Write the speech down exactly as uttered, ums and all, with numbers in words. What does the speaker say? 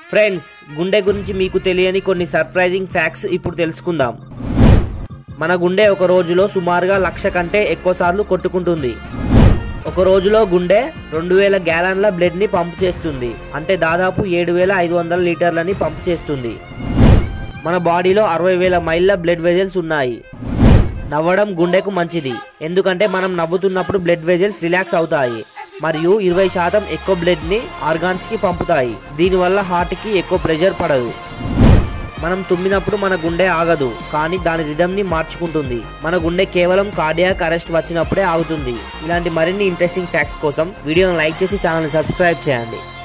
Friends, గుండె గురించి మీకు తెలియని కొన్ని సర్ప్రైజింగ్ ఫ్యాక్ట్స్ ఇప్పుడు తెలుసుకుందాం. మన గుండె ఒక రోజులో సుమారుగా లక్ష కంటే ఎక్కువ సార్లు కొట్టుకుంటుంది. ఒక రోజులో గుండె రెండు వేల గ్యాలన్ల బ్లడ్ని పంప్ చేస్తుంది. అంటే దాదాపు ఏడు వేల ఐదు వందల లీటర్లని పంప్ చేస్తుంది. మన బాడీలో అరవై వేల మైళ్ళ బ్లడ్ వెజల్స్ ఉన్నాయి. నవ్వడం గుండెకు మంచిది, ఎందుకంటే మనం నవ్వుతున్నప్పుడు బ్లడ్ వెజల్స్ రిలాక్స్ అవుతాయి మరియు ఇరవై శాతం ఎక్కువ బ్లడ్ని ఆర్గాన్స్కి పంపుతాయి. దీనివల్ల హార్ట్కి ఎక్కువ ప్రెషర్ పడదు. మనం తుమ్మినప్పుడు మన గుండె ఆగదు, కానీ దాని రిథమ్ని మార్చుకుంటుంది. మన గుండె కేవలం కార్డియాక్ అరెస్ట్ వచ్చినప్పుడే ఆగుతుంది. ఇలాంటి మరిన్ని ఇంట్రెస్టింగ్ ఫ్యాక్ట్స్ కోసం వీడియోను లైక్ చేసి ఛానల్ని సబ్స్క్రైబ్ చేయండి.